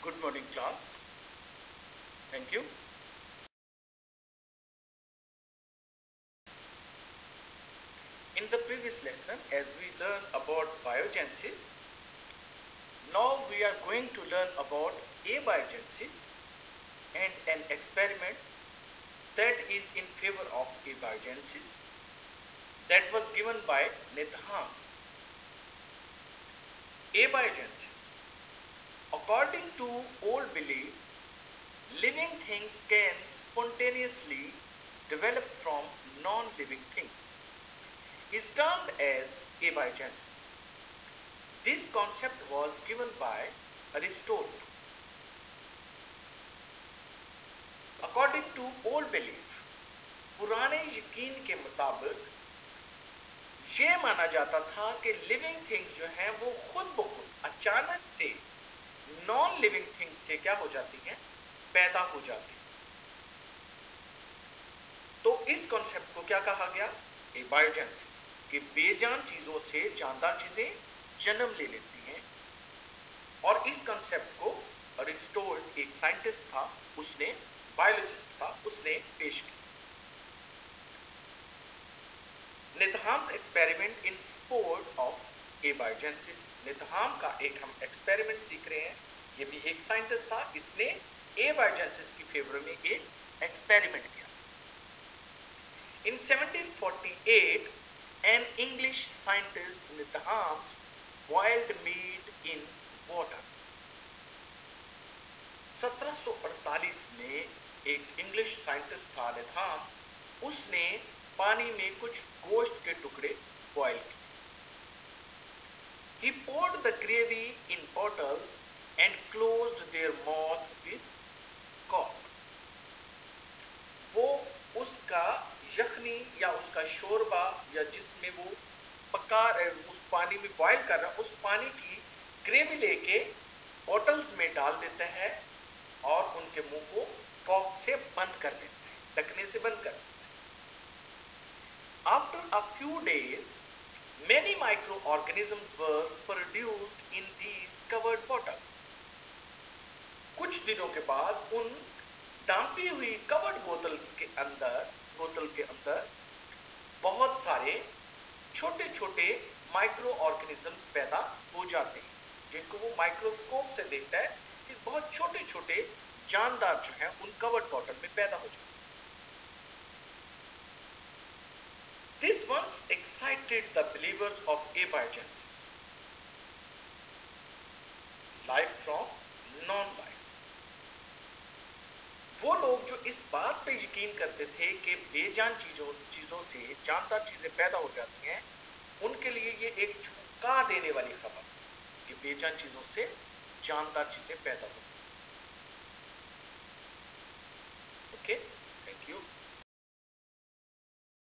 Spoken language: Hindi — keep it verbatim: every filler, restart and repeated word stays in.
good morning class. Thank you. In the previous lesson, as we learned about biogenesis, now we are going to learn about abiogenesis and an experiment that is in favor of abiogenesis that was given by Needham. Abiogenesis. According to old belief, living things can spontaneously develop from non-living things is termed as abiogenesis. This concept was given by Aristotle. According to old belief, पुराने यकीन के मुताबिक ये माना जाता था कि लिविंग थिंग्स जो हैं वो खुद ब खुद अचानक से नॉन लिविंग थिंग्स से क्या हो जाती हैं, पैदा हो जाती हैं। तो इस कॉन्सेप्ट को क्या कहा गया? एबायोजेनेसिस, कि बेजान चीजों से जानदार चीजें जन्म ले लेती हैं। और इस कॉन्सेप्ट को अरिस्टोटल, एक साइंटिस्ट था, उसने बायोलॉजिस्ट था, उसने पेश किया। Needham's experiment in support of abiogenesis. Needham का एक हम एक्सपेरिमेंट सीख रहे हैं। ये भी एक साइंटिस्ट था, इसने abiogenesis की फेवर में एक एक्सपेरिमेंट किया। In seventeen forty-eight, an English scientist Needham boiled meat in water. सत्रह सौ अड़तालीस में एक इंग्लिश साइंटिस्ट था Needham, उसने पानी में कुछ गोश्त के टुकड़े बॉयल किए। He poured the gravy in bottles and closed their mouth with cork. वो उसका यखनी या उसका शोरबा या जिसमें वो पका उस पानी में बॉयल कर रहा, उस पानी की ग्रेवी लेके बॉटल्स में डाल देता है और उनके मुंह को कॉर्क से बंद कर देता है, ढकने से बंद कर देता है। After a few days, many microorganisms were produced in these covered bottles. कुछ दिनों के बाद उन डांपी हुई कवर्ड बोतल्स के अंदर बोतल के अंदर बहुत सारे छोटे छोटे माइक्रो ऑर्गेनिजम्स पैदा हो जाते हैं, जिनको वो माइक्रोस्कोप से देखता है कि बहुत छोटे छोटे जानदार जो हैं उन कवर्ड बॉटल में पैदा हो जाते हैं। This once excited the believers of abiogenesis, life from non-life. वो लोग जो इस बात पे यकीन करते थे कि बेजान चीजों चीजों से जानदार चीजें पैदा हो जाती हैं, उनके लिए ये एक झुका देने वाली खबर कि बेजान चीजों से जानदार चीजें पैदा होती हैं।